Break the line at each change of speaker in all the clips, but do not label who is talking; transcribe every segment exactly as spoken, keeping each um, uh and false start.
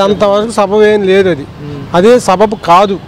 అంతవరకు సబబు ఏం లేదు, అది అదే సబబు కాదు.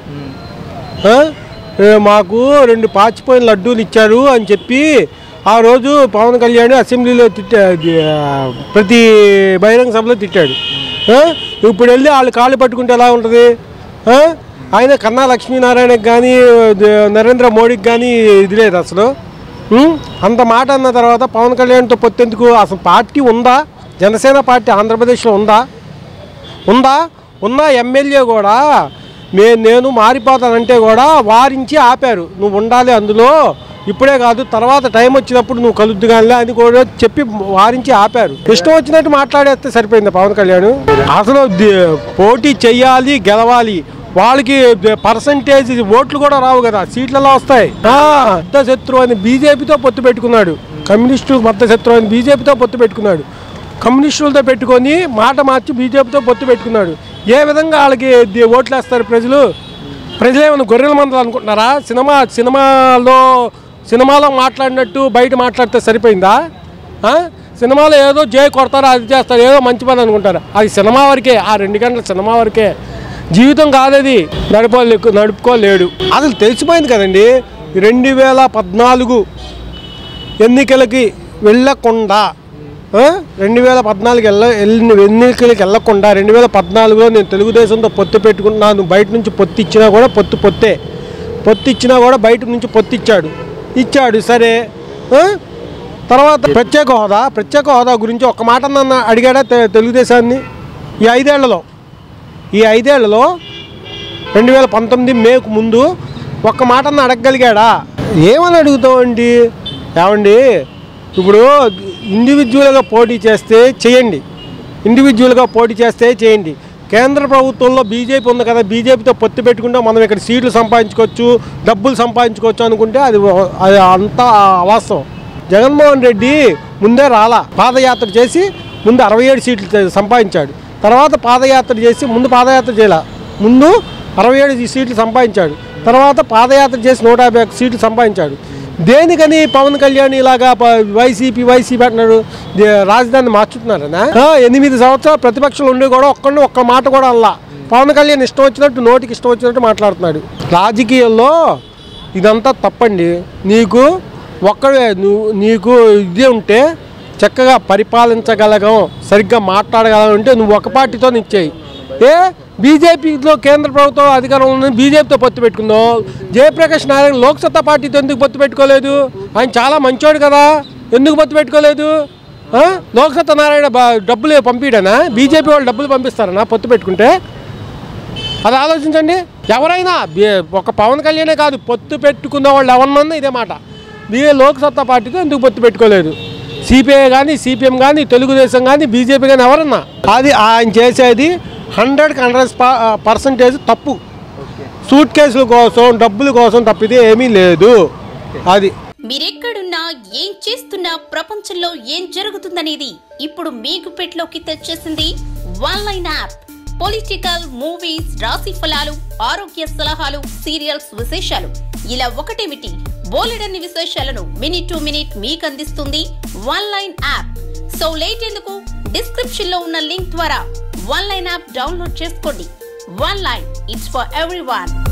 మాకు రెండు పాచిపోయిన లడ్డూలు ఇచ్చారు అని చెప్పి ఆ రోజు పవన్ కళ్యాణ్ అసెంబ్లీలో తిట్టా, ప్రతి బహిరంగ సభలో తిట్టాడు. ఇప్పుడు వెళ్ళి వాళ్ళు కాళ్ళు పట్టుకుంటే ఎలా ఉంటుంది? ఆయన కన్నా లక్ష్మీనారాయణకి కానీ నరేంద్ర మోడీకి కానీ ఇది లేదు అసలు. అంత మాట అన్న తర్వాత పవన్ కళ్యాణ్తో పొత్తెందుకు? అసలు పార్టీ ఉందా? జనసేన పార్టీ ఆంధ్రప్రదేశ్లో ఉందా? ఉందా? ఉన్న ఎమ్మెల్యే కూడా మే నేను మారిపోతానంటే కూడా వారించి ఆపారు, నువ్వు ఉండాలి అందులో, ఇప్పుడే కాదు తర్వాత టైం వచ్చినప్పుడు నువ్వు కలుద్దుగానిలే అని కూడా చెప్పి వారించి ఆపారు. ఇష్టం వచ్చినట్టు మాట్లాడేస్తే సరిపోయింది పవన్ కళ్యాణ్. అసలు పోటీ చెయ్యాలి, గెలవాలి, వాళ్ళకి పర్సంటేజ్ ఓట్లు కూడా రావు కదా, సీట్లలో వస్తాయి. మద్ద శత్రువు అని బీజేపీతో పొత్తు పెట్టుకున్నాడు, కమ్యూనిస్టు మద్ద శత్రువు అని బీజేపీతో పొత్తు పెట్టుకున్నాడు, కమ్యూనిస్టులతో పెట్టుకొని మాట మార్చి బీజేపీతో పొత్తు పెట్టుకున్నాడు. ఏ విధంగా వాళ్ళకి ఓట్లు వేస్తారు ప్రజలు? ప్రజలు ఏమైనా గొర్రెల మందలు అనుకుంటున్నారా? సినిమా సినిమాలో సినిమాలో మాట్లాడినట్టు బయట మాట్లాడితే సరిపోయిందా? సినిమాలో ఏదో జై కొడతారు, అది చేస్తారు, ఏదో మంచి పని అనుకుంటారు. అది సినిమా వరకే, ఆ రెండు గంటల సినిమా వరకే, జీవితం కాదది. నడుపుకోలే నడుపుకోలేడు అసలు తెలిసిపోయింది కదండి. రెండు వేల పద్నాలుగు ఎన్నికలకి వెళ్ళకుండా రెండు వేల పద్నాలుగు వెళ్ళ ఎన్నికలకి వెళ్ళకుండా రెండు వేల పద్నాలుగులో నేను తెలుగుదేశంతో పొత్తు పెట్టుకుంటున్నాను, బయట నుంచి పొత్తు ఇచ్చినా కూడా పొత్తు పొత్తే పొత్తు ఇచ్చినా కూడా బయట నుంచి పొత్తు ఇచ్చాడు ఇచ్చాడు సరే. తర్వాత ప్రత్యేక హోదా ప్రత్యేక హోదా గురించి ఒక మాట నన్ను అడిగాడా తెలుగుదేశాన్ని? ఈ ఐదేళ్లలో ఈ ఐదేళ్లలో రెండు వేల పంతొమ్మిది మేకు ముందు ఒక్క మాట నన్ను అడగగలిగాడా? ఏమని అడుగుతామండి? ఏమండి ఇప్పుడు ఇండివిజువల్గా పోటీ చేస్తే చేయండి, ఇండివిజువల్గా పోటీ చేస్తే చేయండి. కేంద్ర ప్రభుత్వంలో బీజేపీ ఉంది కదా, బీజేపీతో పొత్తు పెట్టుకుంటే మనం ఇక్కడ సీట్లు సంపాదించుకోవచ్చు, డబ్బులు సంపాదించుకోవచ్చు అనుకుంటే అది అది అంతా అవాస్తవం. జగన్మోహన్ రెడ్డి ముందే రాలా, పాదయాత్ర చేసి ముందు అరవై ఏడు సీట్లు సంపాదించాడు, తర్వాత పాదయాత్ర చేసి ముందు పాదయాత్ర చేయాల ముందు అరవై ఏడు సీట్లు సంపాదించాడు, తర్వాత పాదయాత్ర చేసి నూట యాభై ఒక్క సీట్లు సంపాదించాడు. దేనికని పవన్ కళ్యాణ్ ఇలాగా వైసీపీ వైసీపీ అంటున్నాడు? రాజధాని మార్చుతున్నారనా? ఎనిమిది సంవత్సరాలు ప్రతిపక్షంలో ఉండి కూడా ఒక్కడిని ఒక్క మాట కూడా అలా పవన్ కళ్యాణ్ ఇష్టం వచ్చినట్టు నోటికి ఇష్టం వచ్చినట్టు మాట్లాడుతున్నాడు. రాజకీయాల్లో ఇదంతా తప్పండి. నీకు ఒక్కడే నువ్వు నీకు ఇదే ఉంటే చక్కగా పరిపాలించగలగం, సరిగ్గా మాట్లాడగలం అంటే నువ్వు ఒక పార్టీతో ఇచ్చేయి. ఏ బీజేపీలో కేంద్ర ప్రభుత్వం అధికారంలో ఉన్న బీజేపీతో పొత్తు పెట్టుకుందాం. జయప్రకాష్ నారాయణ లోక్సత్తా పార్టీతో ఎందుకు పొత్తు పెట్టుకోలేదు? ఆయన చాలా మంచోడు కదా, ఎందుకు పొత్తు పెట్టుకోలేదు? లోక్సత్తా నారాయణ డబ్బులు పంపిడనా? బీజేపీ వాళ్ళు డబ్బులు పంపిస్తారనా పొత్తు పెట్టుకుంటే? అది ఆలోచించండి. ఎవరైనా ఒక పవన్ కళ్యాణే కాదు, పొత్తు పెట్టుకున్న వాళ్ళు ఎవరినన్నా ఇదే మాట, బీ లోక్సత్తా పార్టీతో ఎందుకు పొత్తు పెట్టుకోలేదు? సిపిఐ కానీ సిపిఎం కానీ తెలుగుదేశం కానీ బీజేపీ కానీ ఎవరన్నా, అది ఆయన చేసేది హండ్రెడ్కి హండ్రెడ్ పర్సెంటేజ్ తప్పు. సూట్ కేసుల కోసం డబ్బుల కోసం తప్పితే ఏమీ లేదు. అది
మీరెక్కడున్నా ఏం చేస్తున్నా ప్రపంచంలో ఏం జరుగుతుందనేది ఇప్పుడు మీకు పెట్లోకి తెచ్చేసింది one line app. Political, movies, రాశి ఫలాలు, ఆరోగ్య సలహాలు, సీరియల్స్ విశేషాలు, ఇలా ఒకటేమిటి బోలెడన్ని విశేషాలను మినిట్ టు మినిట్ మీకు అందిస్తుంది one line app. So late ఎందుకు, డిస్క్రిప్షన్ లో ఉన్న లింక్ ద్వారా వన్ లైన్ యాప్ డౌన్లోడ్ చేసుకోండి. One line, it's for everyone.